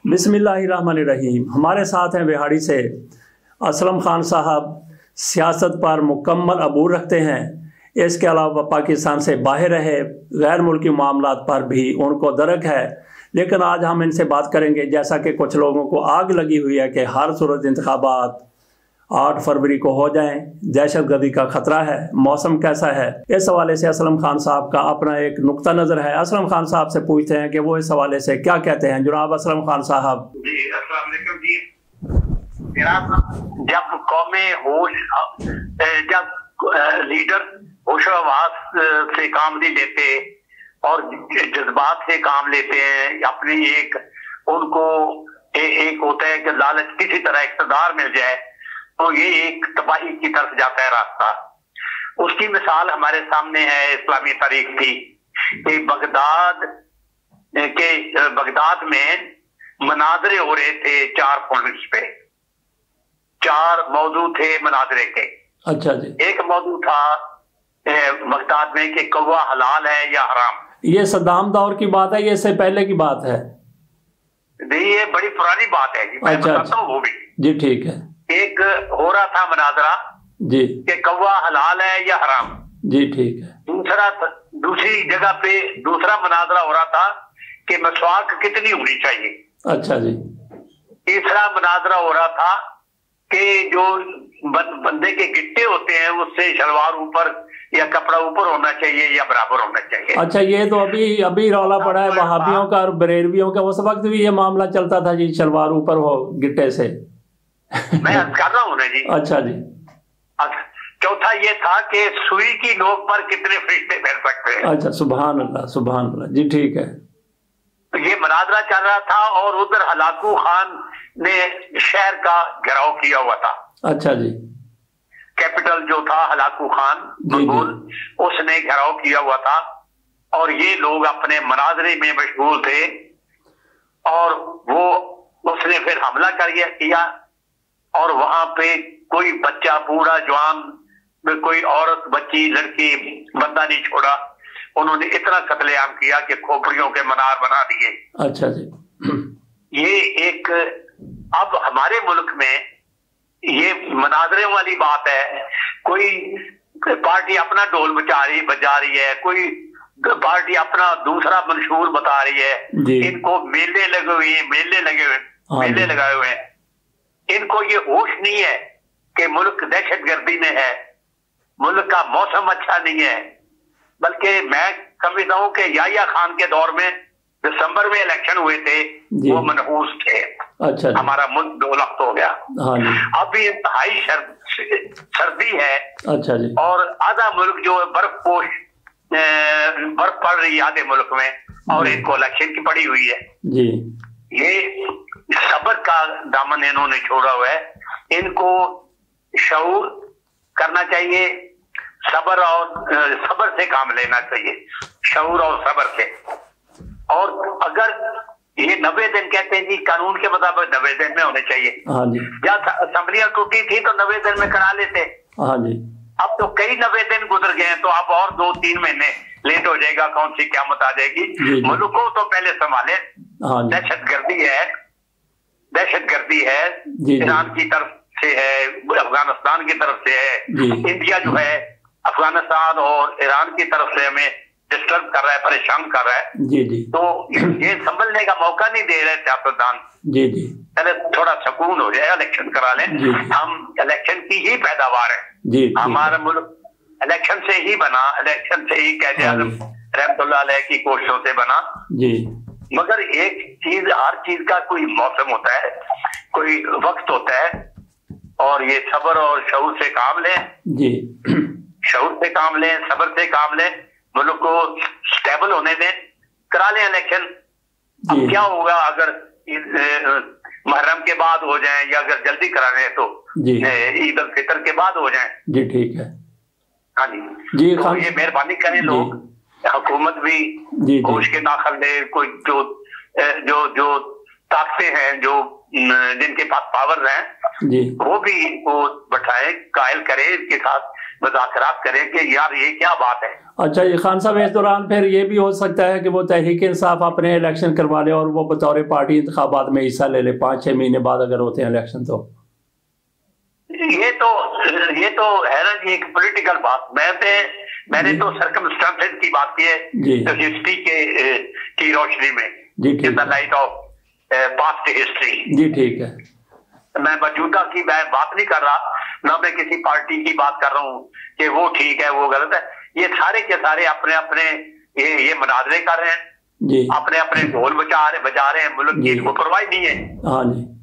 बिस्मिल्लाहिर्रहमानिर्रहीम। हमारे साथ हैं बिहाड़ी से असलम खान साहब, सियासत पर मुकम्मल अबूर रखते हैं। इसके अलावा पाकिस्तान से बाहर रहे गैर मुल्की मामलात पर भी उनको दरक है। लेकिन आज हम इनसे बात करेंगे, जैसा कि कुछ लोगों को आग लगी हुई है कि हर सूरत इंतखाबात 8 फरवरी को हो जाएं, दहशत गर्दी का खतरा है, मौसम कैसा है। इस हवाले से असलम खान साहब का अपना एक नुक्ता नज़र है। असलम खान साहब से पूछते हैं कि वो इस हवाले से क्या कहते हैं। जनाब असलम खान साहब। जी अस्सलाम वालेकुम जी। जब कौमें होश, जब लीडर होशो-हवास से काम नहीं लेते और जज्बात से काम लेते हैं, अपनी उनको एक होता है कि लालच किसी तरह इक़्तिदार मिल जाए, तो ये एक तबाही की तरफ जाता है रास्ता। उसकी मिसाल हमारे सामने है इस्लामी तारीख की कि बगदाद में मनाजरे हो रहे थे 4 पॉइंट्स पे। 4 मौजू थे मनाजरे के। अच्छा जी। एक मौजू था बगदाद में कि कौवा हलाल है या हराम। ये सद्दाम दौर की बात है, ये इससे पहले की बात है? नहीं, ये बड़ी पुरानी बात है जी। मैं बताता हूँ वो भी। जी ठीक है। एक हो रहा था मुनाजरा जी कि कौवा हलाल है या हराम। जी ठीक है। दूसरी जगह पे दूसरा मुनाजरा हो रहा था कि मसवाक कितनी होनी चाहिए। अच्छा जी। तीसरा मुनाजरा हो रहा था कि जो बंदे के गिट्टे होते हैं उससे शलवार ऊपर या कपड़ा ऊपर होना चाहिए या बराबर होना चाहिए। अच्छा, ये तो अभी रौला पड़ा है वहाबियों का और बरेलवियों का। उस वक्त भी ये मामला चलता था जी, शलवार ऊपर हो गिट्टे से। मैं कर रहा हूँ ना जी। अच्छा जी। चौथा ये था कि सुई की नोक पर कितने फरिश्ते बैठ सकते हैं। अच्छा, सुभान अल्लाह सुभान अल्लाह। जी ठीक है। ये मुनाजरा चल रहा था और उधर हलाकू खान ने शहर का घेराव किया हुआ था। अच्छा जी। कैपिटल जो था हलाकू खान मंगोल, उसने घेराव किया हुआ था और ये लोग अपने मुनाजरे में मशगूल थे और उसने फिर हमला किया और वहां पे कोई बच्चा, बूढ़ा, जवान, कोई औरत, बच्ची, लड़की, बंदा नहीं छोड़ा। उन्होंने इतना कत्लेआम किया कि खोपड़ियों के मनार बना दिए। अच्छा जी। ये अब हमारे मुल्क में ये मनाजरे वाली बात है। कोई पार्टी अपना ढोल बजा रही है, कोई पार्टी अपना दूसरा मंशूर बता रही है। इनको मेले लगाए हुए हैं। इनको ये होश नहीं है कि मुल्क दहशतगर्दी में है, मुल्क का मौसम अच्छा नहीं है। बल्कि मैं समझता हूँ कि याहिया खान के दौर में दिसंबर में इलेक्शन हुए थे, वो मनहूस थे। अच्छा। हमारा मुल्क 2 लाख हो गया। अभी इंतहाई सर्दी है। अच्छा जी। और आधा मुल्क जो है बर्फ पड़ रही है आधे मुल्क में, और इनको इलेक्शन की पड़ी हुई है जी। ये सब्र का दामन इन्होंने छोड़ा हुआ है। इनको शऊर करना चाहिए, सब्र से काम लेना चाहिए, शऊर और सब्र से। और अगर ये 90 दिन कहते हैं जी, कानून के मुताबिक 90 दिन में होने चाहिए। हाँ जी। जब असेंबलियां टूटी थी तो 90 दिन में करा लेते। हाँ जी। अब तो कई 90 दिन गुजर गए हैं, तो अब और 2-3 महीने लेट हो जाएगा। कौन सी क़यामत आ जाएगी। मुल्क को तो पहले संभाले। दहशतगर्दी है ईरान की तरफ से है, अफगानिस्तान की तरफ से है। इंडिया जो है अफगानिस्तान और ईरान की तरफ से हमें डिस्टर्ब कर रहा है, परेशान कर रहा है। जी जी। तो ये संभलने का मौका नहीं दे रहे सियासतदान। जी जी। पहले थोड़ा सुकून हो जाए, इलेक्शन करा लें। हम इलेक्शन की ही पैदावार है जी। हमारा मुल्क इलेक्शन से ही बना, इलेक्शन से ही कैद आज़म रहमतुल्लाह अलैह की कोशिशों से बना जी। मगर एक चीज, हर चीज का कोई मौसम होता है, कोई वक्त होता है, और ये सब्र और शऊर से काम लें जी। शऊर से काम लें, सब्र से काम लें, मुल्क को स्टेबल होने दें, करा लें इलेक्शन। अब क्या होगा अगर मुहर्रम के बाद हो जाए, या अगर जल्दी करा लें तो ईद उल फितर के बाद हो जाए जी। ठीक है। हाँ जी। तो ये मेहरबानी करें लोग, हुकूमत भी होश के दाखिल ले। कोई जो ताकतें हैं, जो जिनके पास पावर हैं, वो भी वो बैठाए, कायल करे, इसके साथ مذاکرات کریں کہ یار یہ کیا بات ہے. اچھا یہ خان صاحب اس دوران پھر یہ بھی ہو سکتا ہے کہ وہ تحریک انصاف اپنے الیکشن کروا لے اور وہ بطور پارٹی انتخابات میں حصہ لے لے 5-6 مہینے بعد اگر ہوتے ہیں الیکشن. تو یہ تو ہے نا جی ایک پولیٹیکل بات. میں نے تو سرکمسٹانسز کی بات کی ہے ہسٹری کی روشنی میں, in the light of past history. جی ٹھیک ہے. میں موجودہ کی میں بات نہیں کر رہا, نہ میں کسی پارٹی کی بات کر رہا ہوں کہ وہ ٹھیک ہے وہ غلط ہے. یہ سارے کے سارے اپنے اپنے یہ مناظرے کر رہے ہیں, اپنے اپنے ڈھول بجا رہے ہیں, ملک کی کو پرواہ نہیں ہے. ہاں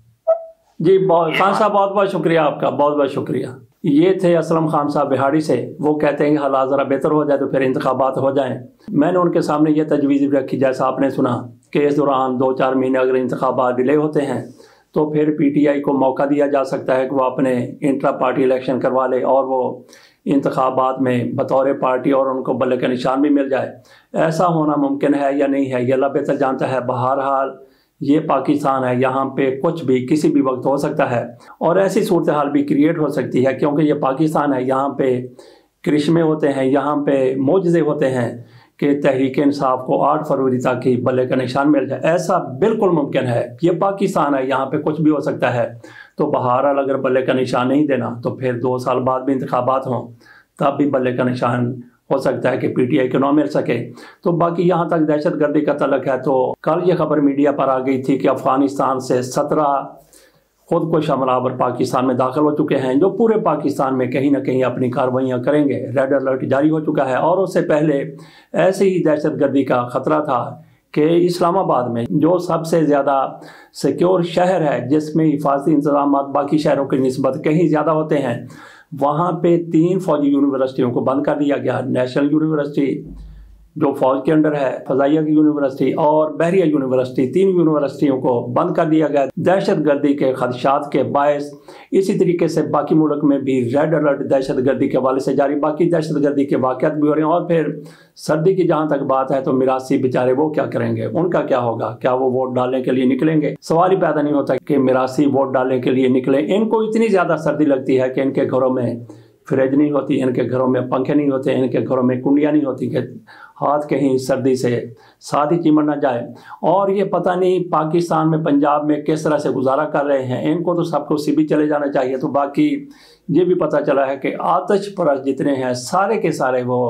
جی خان صاحب بہت بہت شکریہ آپ کا, بہت بہت شکریہ. یہ تھے اسلم خان صاحب بہاڑی سے. وہ کہتے ہیں کہ حالات ذرا بہتر ہو جائے تو پھر انتخابات ہو جائیں. میں نے ان کے سامنے یہ تجویز بھی رکھی جیسا آپ نے سنا کہ اس دوران 2-4 مہینے اگر انتخابات ڈیلے ہوتے ہیں تو پھر پی ٹی آئی کو موقع دیا جا سکتا ہے کہ وہ اپنے انٹرا پارٹی الیکشن کروا لے اور وہ انتخابات میں بطور پارٹی اور ان کو بلے کا نشان بھی مل جائے. ایسا ہونا ممکن ہے یا نہیں ہے یہ اللہ بہتر جانتا ہے. بہرحال یہ پاکستان ہے, یہاں پہ کچھ بھی کسی بھی وقت ہو سکتا ہے اور ایسی صورتحال بھی کریٹ ہو سکتی ہے کیونکہ یہ پاکستان ہے. یہاں پہ کرشمے ہوتے ہیں, یہاں پہ معجزے ہوتے ہیں کہ تحریک انصاف کو 8 فروری تک ہی بلے کا نشان مل جائے. ایسا بالکل ممکن ہے. یہ پاکستان ہے, یہاں پہ کچھ بھی ہو سکتا ہے. تو بہرحال اگر بلے کا نشان نہیں دینا تو پھر 2 سال بعد بھی انتخابات ہوں تب بھی بلے کا نشان ہو سکتا ہے کہ پی ٹی آئی کو نہ مل سکے. تو باقی یہاں تک دہشت گردی کا تعلق ہے تو کل یہ خبر میڈیا پر آ گئی تھی کہ افغانستان سے 17 خود کش حملہ آور پاکستان میں داخل ہو چکے ہیں جو پورے پاکستان میں کہیں نہ کہیں اپنی کارروائیاں کریں گے. ریڈ الرٹ جاری ہو چکا ہے اور اس سے پہلے ایسے ہی دہشت گردی کا خطرہ تھا کہ اسلام آباد میں جو سب سے زیادہ سیکیور شہر ہے جس میں حفاظتی انتظامات باقی شہروں کی نسبت کہیں زیادہ ہوتے ہیں, وہاں پہ 3 فوجی یونیورسٹیوں کو بند کر دیا گیا. نیشنل یونیورسٹی جو فوج کے انڈر ہے, فضائیہ کی یونیورسٹی اور بحریہ یونیورسٹی, 3 یونیورسٹیوں کو بند کر دیا گیا دہشت گردی کے خدشات کے باعث. اسی طریقے سے باقی ملک میں بھی ریڈ الرٹ دہشت گردی کے حوالے سے جاری, باقی دہشت گردی کے واقعات بھی ہو رہے ہیں. اور پھر سردی کی جہاں تک بات ہے تو میراثی بیچارے وہ کیا کریں گے, ان کا کیا ہوگا, کیا وہ ووٹ ڈالنے کے لیے نکلیں گے؟ سوال ہی پیدا نہیں ہوتا کہ میراثی ووٹ ڈالنے کے لیے نکلیں. ان کو اتنی زیادہ سردی لگتی ہے کہ ان کے گھروں میں فریج نہیں ہوتی, ان کے گھروں میں پنکھے نہیں ہوتے, ان کے گھروں میں کنڈیاں نہیں ہوتی کہ ہاتھ کہیں سردی سے ساتھ ہی چمڑ نہ جائے. اور یہ پتہ نہیں پاکستان میں پنجاب میں کس طرح سے گزارا کر رہے ہیں. ان کو تو سب کو سبھی چلے جانا چاہیے. تو باقی یہ بھی پتہ چلا ہے کہ آتش پرست جتنے ہیں سارے کے سارے وہ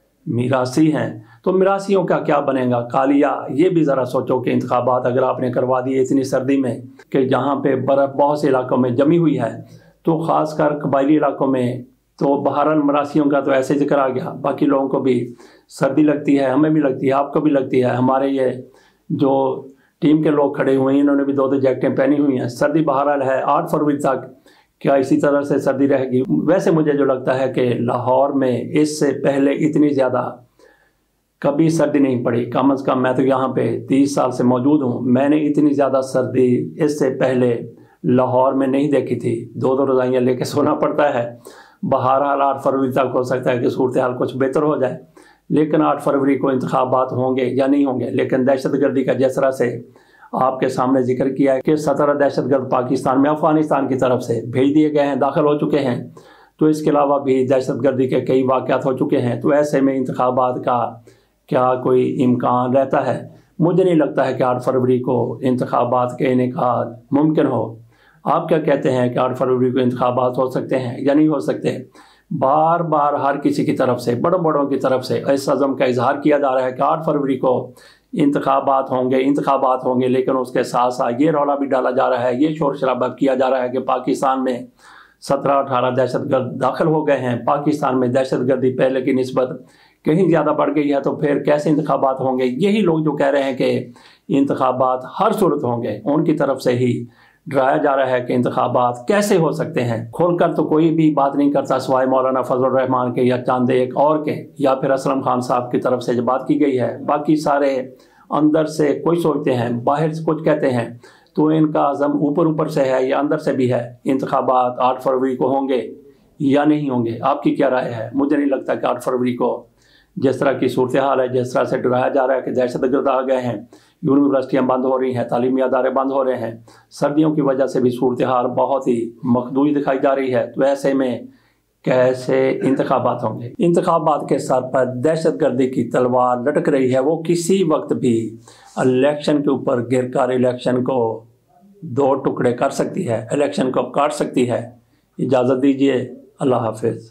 میراثی ہیں. تو میراثیوں کا کیا بنے گا کالیا؟ یہ بھی ذرا سوچو کہ انتخابات اگر آپ نے کروا دیے اتنی سردی میں کہ جہاں پہ برف بہت سے علاقوں میں جمی ہوئی ہے, تو خاص کر قبائلی علاقوں میں تو بہرحال میراثیوں کا تو ایسے ذکر آ گیا. باقی لوگوں کو بھی سردی لگتی ہے, ہمیں بھی لگتی ہے, آپ کو بھی لگتی ہے. ہمارے یہ جو ٹیم کے لوگ کھڑے ہوئے ہیں انہوں نے بھی 2 جیکٹیں پہنی ہوئی ہیں. سردی بہرحال ہے 8 فروری تک. کیا اسی طرح سے سردی رہے گی؟ ویسے مجھے جو لگتا ہے کہ لاہور میں اس سے پہلے اتنی زیادہ کبھی سردی نہیں پڑی. کم از کم میں تو یہاں پہ 30 سال سے موجود ہوں, میں نے اتنی زیادہ سردی اس سے پہلے لاہور میں نہیں دیکھی تھی. 2 رضائیاں لے کے سونا پڑتا ہے. بہرحال 8 فروری تک ہو سکتا ہے کہ صورتحال کچھ بہتر ہو جائے, لیکن 8 فروری کو انتخابات ہوں گے یا نہیں ہوں گے. لیکن دہشت گردی کا جس طرح سے آپ کے سامنے ذکر کیا ہے کہ 17 دہشت گرد پاکستان میں افغانستان کی طرف سے بھیج دیے گئے ہیں, داخل ہو چکے ہیں, تو اس کے علاوہ بھی دہشت گردی کے کئی واقعات ہو چکے ہیں. تو ایسے میں انتخابات کا کیا کوئی امکان رہتا ہے؟ مجھے نہیں لگتا ہے کہ 8 فروری کو انتخابات کے انعقاد ممکن ہو. آپ کیا کہتے ہیں کہ 8 فروری کو انتخابات ہو سکتے ہیں یا نہیں ہو سکتے؟ بار بار ہر کسی کی طرف سے, بڑوں کی طرف سے اس عزم کا اظہار کیا جا رہا ہے کہ 8 فروری کو انتخابات ہوں گے, لیکن اس کے ساتھ ساتھ یہ رولا بھی ڈالا جا رہا ہے, یہ شور شرابہ کیا جا رہا ہے کہ پاکستان میں 17-18 دہشت گرد داخل ہو گئے ہیں. پاکستان میں دہشت گردی پہلے کی نسبت کہیں زیادہ بڑھ گئی ہے, تو پھر کیسے انتخابات ہوں گے؟ یہی لوگ جو کہہ رہے ہیں کہ انتخابات ہر صورت ہوں گے, ان کی طرف سے ہی ڈرایا جا رہا ہے کہ انتخابات کیسے ہو سکتے ہیں. کھول کر تو کوئی بھی بات نہیں کرتا سوائے مولانا فضل الرحمان کے یا چاند ایک اور کے یا پھر اسلم خان صاحب کی طرف سے جو بات کی گئی ہے. باقی سارے اندر سے کوئی سوچتے ہیں, باہر سے کچھ کہتے ہیں. تو ان کا عزم اوپر سے ہے یا اندر سے بھی ہے. انتخابات 8 فروری کو ہوں گے یا نہیں ہوں گے؟ آپ کی کیا رائے ہے؟ مجھے نہیں لگتا کہ 8 فروری کو جس طرح کی صورتحال ہے, جس طرح سے ڈرایا جا رہا ہے کہ دہشت گرد آ گئے ہیں, یونیورسٹیاں بند ہو رہی ہیں, تعلیمی ادارے بند ہو رہے ہیں, سردیوں کی وجہ سے بھی صورتحال بہت ہی مخدوش دکھائی جا رہی ہے. تو ایسے میں کیسے انتخابات ہوں گے؟ انتخابات کے سر پر دہشت گردی کی تلوار لٹک رہی ہے، وہ کسی وقت بھی الیکشن کے اوپر گر کر الیکشن کو دو ٹکڑے کر سکتی ہے، الیکشن کو کاٹ سکتی ہے۔ اجازت دیجیے، اللہ حافظ۔